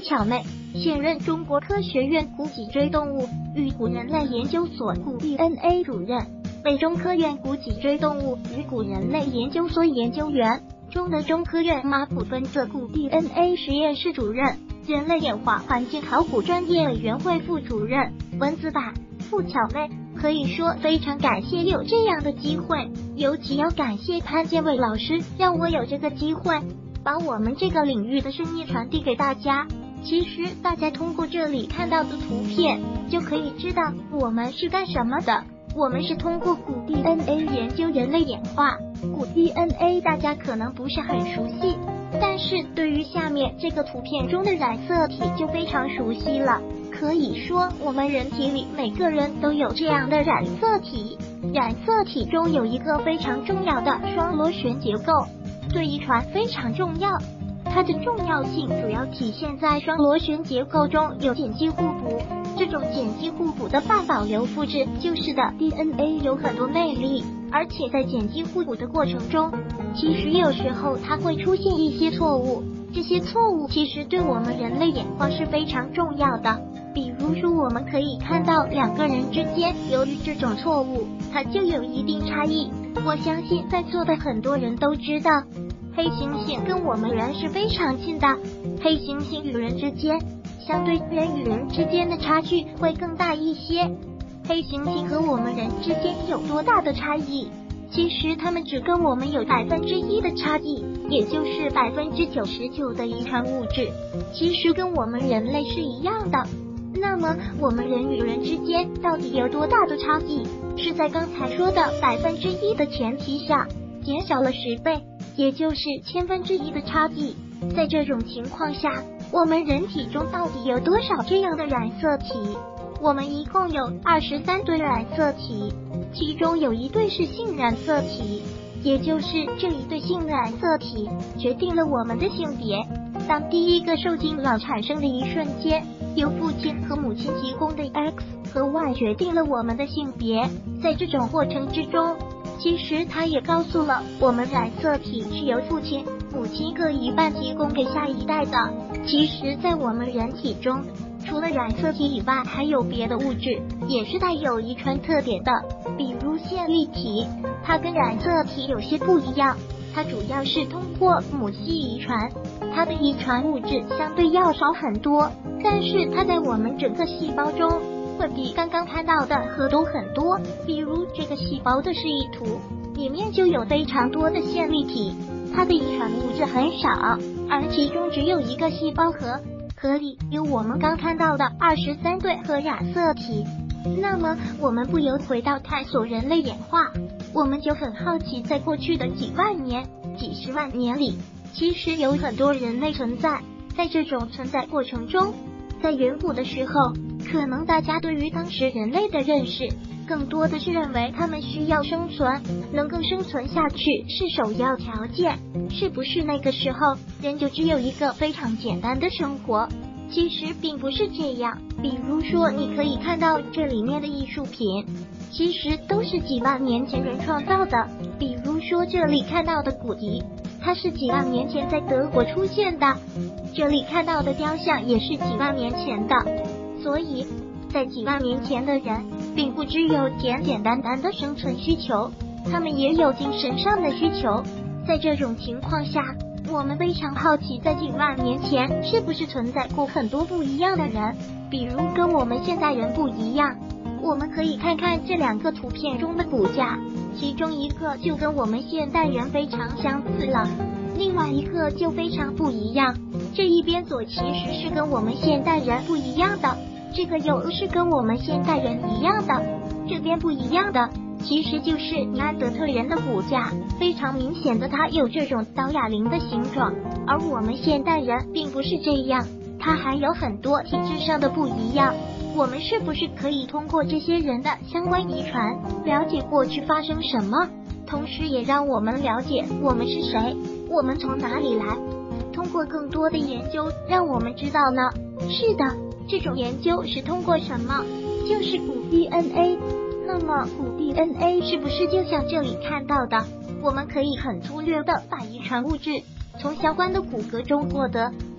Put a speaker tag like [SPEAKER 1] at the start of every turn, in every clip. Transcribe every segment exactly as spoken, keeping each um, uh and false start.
[SPEAKER 1] 巧妹，现任中国科学院古脊椎动物与古人类研究所古 D N A 主任，北中科院古脊椎动物与古人类研究所研究员，中德中科院马埔分社古 D N A 实验室主任，人类演化环境考古专业委员会副主任。文字版付巧妹，可以说非常感谢有这样的机会，尤其要感谢潘建伟老师，让我有这个机会把我们这个领域的声音传递给大家。其实大家通过这里看到的图片就可以知道我们是干什么的。我们是通过古 D N A 研究人类演化。古 D N A 大家可能不是很熟悉，但是对于下面这个图片中的染色体就非常熟悉了。可以说我们人体里每个人都有这样的染色体，染色体中有一个非常重要的双螺旋结构，对遗传非常重要。它的重要性主要体现在双螺旋结构中有碱基互补，这种碱基互补的半保留复制就是的 D N A 有很多魅力，而且在碱基互补的过程中，其实有时候它会出现一些错误，这些错误其实对我们人类演化是非常重要的。比如说我们可以看到两个人之间由于这种错误，它就有一定差异。我相信在座的很多人都知道，黑猩猩跟我们人是非常近的，黑猩猩与人之间相对人与人之间的差距会更大一些。黑猩猩和我们人之间有多大的差异？其实他们只跟我们有百分之一的差异，也就是百分之九十九的遗传物质，其实跟我们人类是一样的。那么我们人与人之间到底有多大的差异？是在刚才说的百分之一的前提下，减少了十倍，也就是千分之一的差异。在这种情况下，我们人体中到底有多少这样的染色体？我们一共有二十三对染色体，其中有一对是性染色体，也就是这一对性染色体决定了我们的性别。当第一个受精卵产生的一瞬间，由父亲和母亲提供的 X 和 Y 决定了我们的性别。在这种过程之中，其实它也告诉了我们染色体是由父亲、母亲各一半提供给下一代的。其实在我们人体中，除了染色体以外，还有别的物质也是带有遗传特点的，比如线粒体，它跟染色体有些不一样，它主要是通过母系遗传，它的遗传物质相对要少很多，但是它在我们整个细胞中会比刚刚看到的和多很多。比如这个细胞的示意图里面就有非常多的线粒体，它的遗传物质很少，而其中只有一个细胞核，核里有我们刚看到的二十三对核染色体。那么我们不由回到探索人类演化，我们就很好奇，在过去的几万年、几十万年里，其实有很多人类存在。在这种存在过程中，在远古的时候，可能大家对于当时人类的认识更多的是认为他们需要生存，能够生存下去是首要条件。是不是那个时候人就只有一个非常简单的生活？其实并不是这样。比如说你可以看到这里面的艺术品，其实都是几万年前人创造的。比如说这里看到的骨笛，它是几万年前在德国出现的，这里看到的雕像也是几万年前的。所以在几万年前的人并不只有简简单单的生存需求，他们也有精神上的需求。在这种情况下，我们非常好奇，在几万年前是不是存在过很多不一样的人，比如跟我们现代人不一样。我们可以看看这两个图片中的骨架，其中一个就跟我们现代人非常相似了，另外一个就非常不一样。这一边左其实是跟我们现代人不一样的，这个右是跟我们现代人一样的，这边不一样的其实就是尼安德特人的骨架，非常明显的它有这种刀哑铃的形状，而我们现代人并不是这样，它还有很多体质上的不一样。我们是不是可以通过这些人的相关遗传了解过去发生什么，同时也让我们了解我们是谁，我们从哪里来？通过更多的研究让我们知道呢？是的，这种研究是通过什么？就是古 D N A。那么古 D N A 是不是就像这里看到的，我们可以很粗略的把遗传物质从相关的骨骼中获得？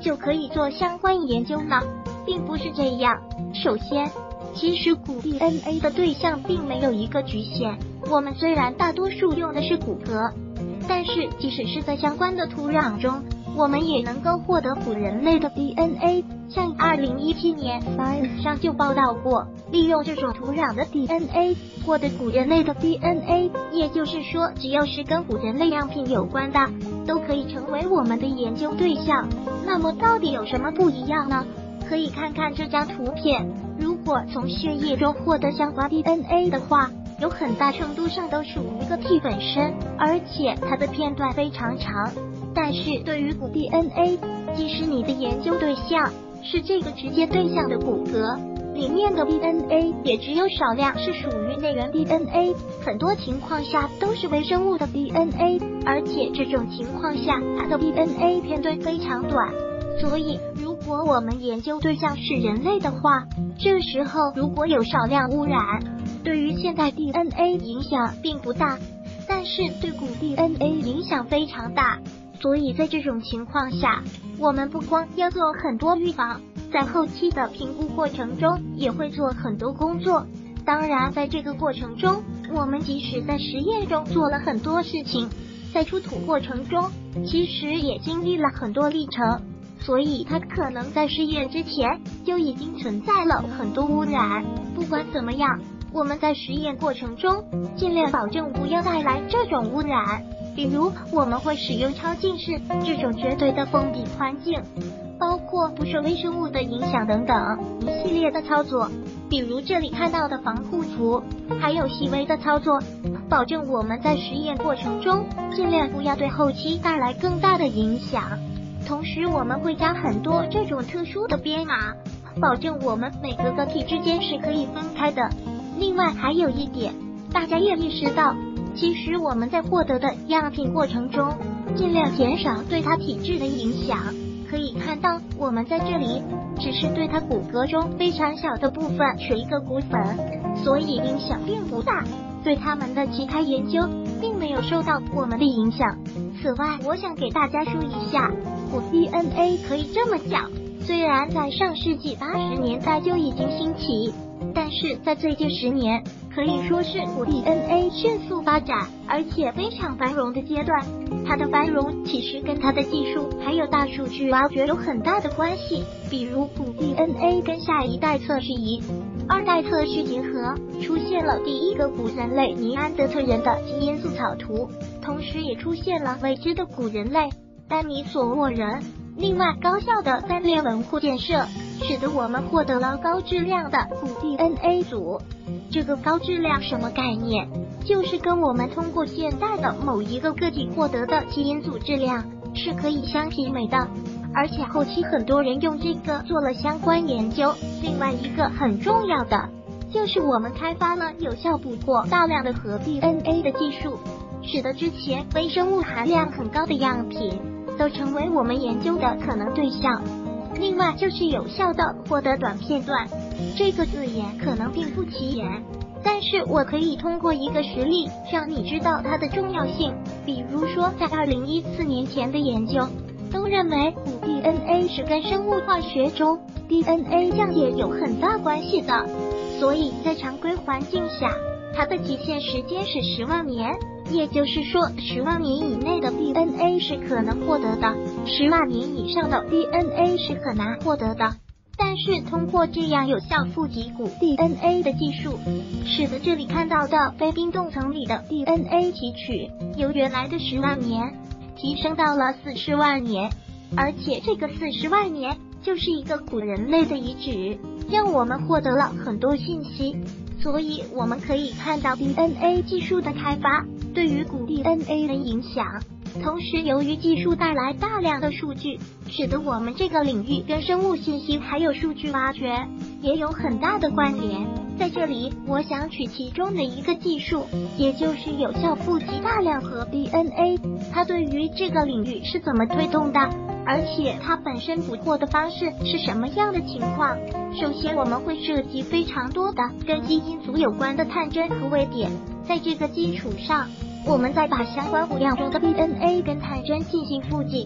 [SPEAKER 1] 就可以做相关研究呢？并不是这样。首先，其实骨 D N A 的对象并没有一个局限，我们虽然大多数用的是骨骼，但是即使是在相关的土壤中，我们也能够获得古人类的 D N A。 像二零一七年 Science 上就报道过，利用这种土壤的 D N A 获得古人类的 D N A， 也就是说，只要是跟古人类样品有关的，都可以成为我们的研究对象。那么到底有什么不一样呢？可以看看这张图片，如果从血液中获得相关 D N A 的话，有很大程度上都属于个体本身，而且它的片段非常长。但是对于骨 D N A， 即使你的研究对象是这个直接对象的骨骼，里面的 D N A 也只有少量是属于内源 D N A， 很多情况下都是微生物的 D N A， 而且这种情况下它的 D N A 片段非常短。所以如果我们研究对象是人类的话，这时候如果有少量污染，对于现代 D N A 影响并不大，但是对古 D N A 影响非常大。所以在这种情况下，我们不光要做很多预防，在后期的评估过程中也会做很多工作。当然在这个过程中，我们即使在实验中做了很多事情，在出土过程中其实也经历了很多历程，所以它可能在试验之前就已经存在了很多污染。不管怎么样，我们在实验过程中尽量保证不要带来这种污染，比如我们会使用超浸式这种绝对的封闭环境，包括不受微生物的影响等等一系列的操作，比如这里看到的防护服，还有细微的操作，保证我们在实验过程中尽量不要对后期带来更大的影响。同时我们会加很多这种特殊的编码，保证我们每个个体之间是可以分开的。另外还有一点，大家也意识到，其实我们在获得的样品过程中，尽量减少对它体质的影响。可以看到，我们在这里只是对它骨骼中非常小的部分取一个骨粉，所以影响并不大，对它们的其他研究并没有受到我们的影响。此外，我想给大家说一下，骨 D N A 可以这么讲，虽然在上世纪八十年代就已经兴起，但是在最近十年可以说是骨 D N A 迅速发展而且非常繁荣的阶段。它的繁荣其实跟它的技术还有大数据挖掘有很大的关系，比如骨 D N A 跟下一代测试仪、二代测试结合，出现了第一个古人类尼安德特人的基因素草图，同时也出现了未知的古人类丹尼索沃人。另外，高效的三链文库建设使得我们获得了高质量的骨 D N A 组。这个高质量什么概念？就是跟我们通过现在的某一个个体获得的基因组质量是可以相媲美的，而且后期很多人用这个做了相关研究。另外一个很重要的就是我们开发了有效捕获大量的核 D N A 的技术，使得之前微生物含量很高的样品都成为我们研究的可能对象。另外就是有效的获得短片段，这个字眼可能并不起眼，但是我可以通过一个实例让你知道它的重要性。比如说在二零一四年前的研究都认为骨 D N A 是跟生物化学中 D N A 降解有很大关系的，所以在常规环境下它的极限时间是十万年，也就是说十万年以内的 D N A 是可能获得的，十万年以上的 D N A 是很难获得的。但是通过这样有效富集骨 D N A 的技术，使得这里看到的非冰冻层里的 D N A 提取由原来的十万年提升到了四十万年，而且这个四十万年就是一个古人类的遗址，让我们获得了很多信息。所以我们可以看到 D N A 技术的开发对于骨 D N A 的影响。同时由于技术带来大量的数据，使得我们这个领域跟生物信息还有数据挖掘也有很大的关联。在这里我想取其中的一个技术，也就是有效富集大量核 D N A， 它对于这个领域是怎么推动的，而且它本身捕获的方式是什么样的情况。首先我们会涉及非常多的跟基因组有关的探针和位点，在这个基础上我们再把相关物料中的 D N A 跟探针进行复集，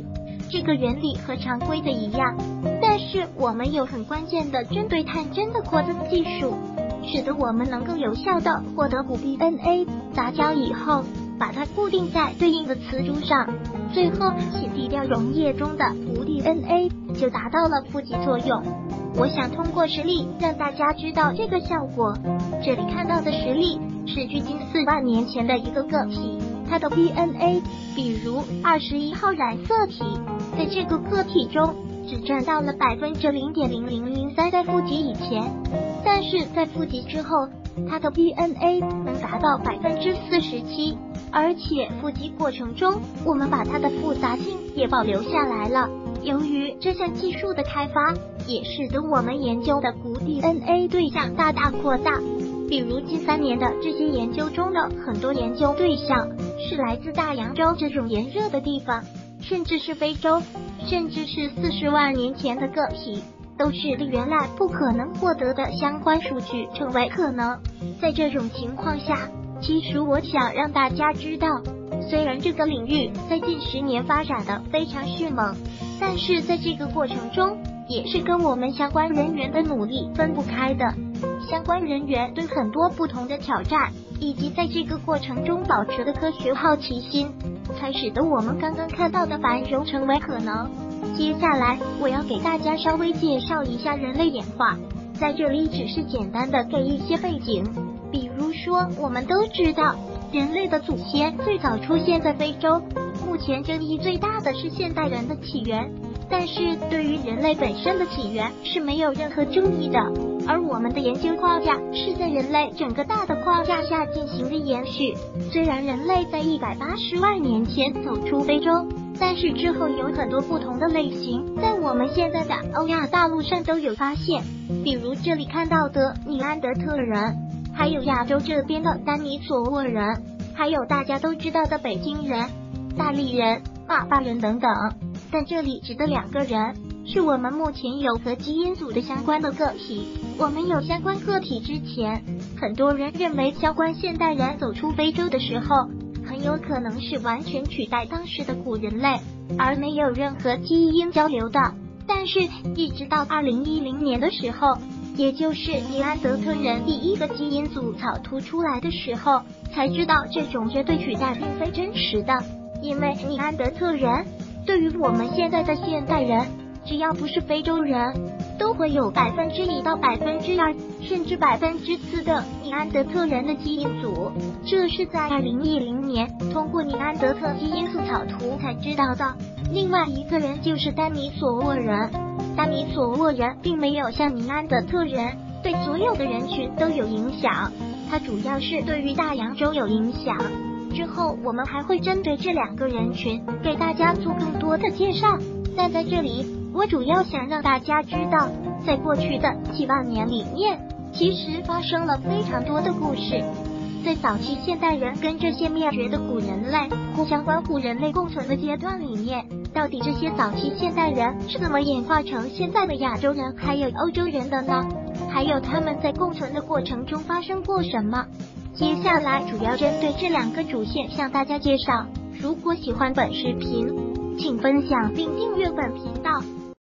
[SPEAKER 1] 这个原理和常规的一样，但是我们有很关键的针对探针的扩增技术，使得我们能够有效的获得骨 D N A， 杂交以后把它固定在对应的磁珠上，最后洗涤掉溶液中的骨 D N A， 就达到了负极作用。我想通过实例让大家知道这个效果。这里看到的实例是距今四万年前的一个个体，它的 D N A， 比如二十一号染色体，在这个个体中只占到了百分之零点零零零三，在负极以前，但是在负极之后，它的 D N A 能达到百分之四十七，而且负极过程中，我们把它的复杂性也保留下来了。由于这项技术的开发，也使得我们研究的骨 D N A 对象大大扩大。比如近三年的这些研究中的很多研究对象是来自大洋洲这种炎热的地方，甚至是非洲，甚至是四十万年前的个体，都使得原来不可能获得的相关数据成为可能。在这种情况下，其实我想让大家知道，虽然这个领域在近十年发展的非常迅猛，但是在这个过程中也是跟我们相关人员的努力分不开的。相关人员对很多不同的挑战，以及在这个过程中保持的科学好奇心，才使得我们刚刚看到的繁荣成为可能。接下来我要给大家稍微介绍一下人类演化，在这里只是简单的给一些背景。比如说，我们都知道人类的祖先最早出现在非洲，目前争议最大的是现代人的起源，但是对于人类本身的起源是没有任何争议的。而我们的研究框架是在人类整个大的框架下进行的延续。虽然人类在一百八十万年前走出非洲，但是之后有很多不同的类型在我们现在的欧亚大陆上都有发现，比如这里看到的尼安德特人，还有亚洲这边的丹尼索沃人，还有大家都知道的北京人、大力人、马巴人等等。但这里指的两个人是我们目前有和基因组的相关的个体。我们有相关个体之前，很多人认为相关现代人走出非洲的时候，很有可能是完全取代当时的古人类，而没有任何基因交流的。但是一直到二零一零年的时候，也就是尼安德特人第一个基因组草图出来的时候，才知道这种绝对取代并非真实的。因为尼安德特人对于我们现在的现代人，只要不是非洲人，都会有百分之一到百分之二，甚至百分之四的尼安德特人的基因组。这是在二零一零年通过尼安德特基因素草图才知道的。另外一个人就是丹尼索沃人，丹尼索沃人并没有像尼安德特人对所有的人群都有影响，它主要是对于大洋洲有影响。之后我们还会针对这两个人群给大家做更多的介绍，但在这里我主要想让大家知道，在过去的几万年里面，其实发生了非常多的故事。在早期现代人跟这些灭绝的古人类互相关乎人类共存的阶段里面，到底这些早期现代人是怎么演化成现在的亚洲人还有欧洲人的呢？还有他们在共存的过程中发生过什么？接下来主要针对这两个主线向大家介绍。如果喜欢本视频，请分享并订阅本频道。